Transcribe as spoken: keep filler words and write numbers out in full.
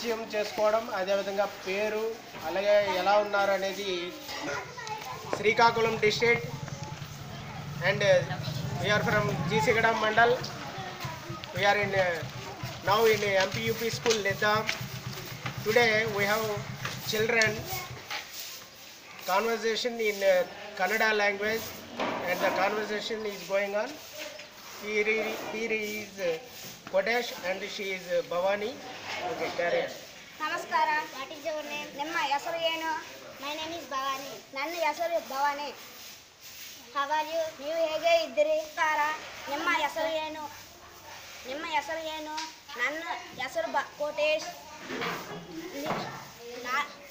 పరిచయం చేసుకోవడం, అదేవిధంగా పేరు అలాగే ఎలా ఉన్నారు అనేది. Srikakulam district and we're from జీసిగడం mandal. We're in now in MPUP school Nidam. Today we have children conversation in uh, Kannada language, and the conversation is going on. Here, here is uh, Kodesh and she is uh, Bhavani. Okay, carry on. Namaskara. What is your name? Nemma hesaru eno? My name is Bhavani. Nanna hesaru Bhavani. How are you? You hege iddiri? Namaskara. Nemma hesaru eno? Nemma hesaru eno? Nanna hesaru Kodesh.